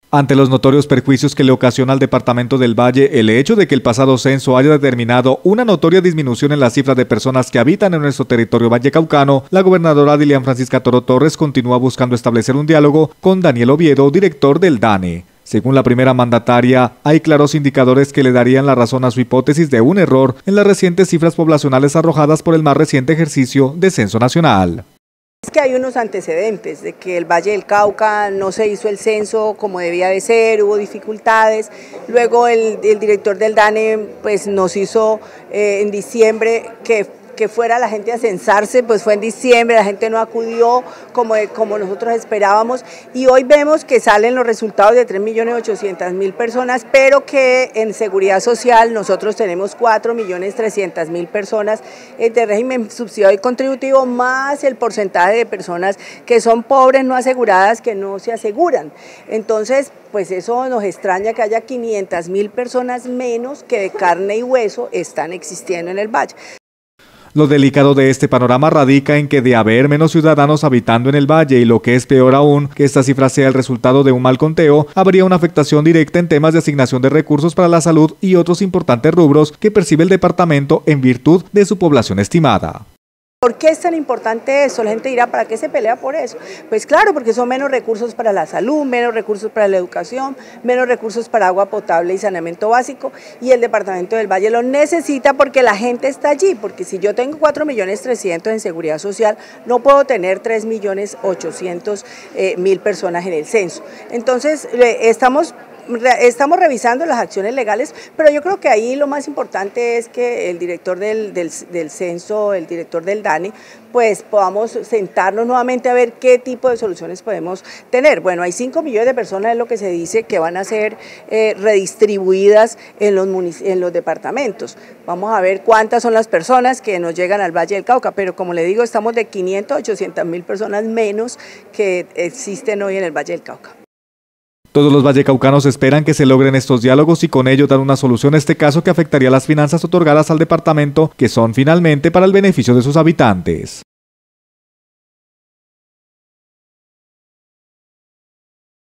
Ante los notorios perjuicios que le ocasiona al departamento del Valle el hecho de que el pasado censo haya determinado una notoria disminución en la cifra de personas que habitan en nuestro territorio vallecaucano, la gobernadora Dilian Francisca Toro Torres continúa buscando establecer un diálogo con Daniel Oviedo, director del DANE. Según la primera mandataria, hay claros indicadores que le darían la razón a su hipótesis de un error en las recientes cifras poblacionales arrojadas por el más reciente ejercicio de censo nacional. Es que hay unos antecedentes de que el Valle del Cauca no se hizo el censo como debía de ser, hubo dificultades. Luego el director del DANE pues nos hizo en diciembre que fuera la gente a censarse, pues fue en diciembre, la gente no acudió como nosotros esperábamos y hoy vemos que salen los resultados de 3.800.000 personas, pero que en seguridad social nosotros tenemos 4.300.000 personas de régimen subsidiado y contributivo, más el porcentaje de personas que son pobres no aseguradas que no se aseguran. Entonces, pues eso nos extraña que haya 500.000 personas menos que de carne y hueso están existiendo en el Valle. Lo delicado de este panorama radica en que de haber menos ciudadanos habitando en el valle y lo que es peor aún, que esta cifra sea el resultado de un mal conteo, habría una afectación directa en temas de asignación de recursos para la salud y otros importantes rubros que percibe el departamento en virtud de su población estimada. ¿Por qué es tan importante eso? La gente dirá, ¿para qué se pelea por eso? Pues claro, porque son menos recursos para la salud, menos recursos para la educación, menos recursos para agua potable y saneamiento básico, y el departamento del Valle lo necesita porque la gente está allí, porque si yo tengo 4.300.000 en seguridad social, no puedo tener 3.800.000 personas en el censo. Entonces, estamos revisando las acciones legales, pero yo creo que ahí lo más importante es que el director del censo, el director del DANE, pues podamos sentarnos nuevamente a ver qué tipo de soluciones podemos tener. Bueno, hay 5 millones de personas, es lo que se dice, que van a ser redistribuidas en los departamentos. Vamos a ver cuántas son las personas que nos llegan al Valle del Cauca, pero como le digo, estamos de 500 a 800.000 personas menos que existen hoy en el Valle del Cauca. Todos los vallecaucanos esperan que se logren estos diálogos y con ello dar una solución a este caso que afectaría las finanzas otorgadas al departamento, que son finalmente para el beneficio de sus habitantes.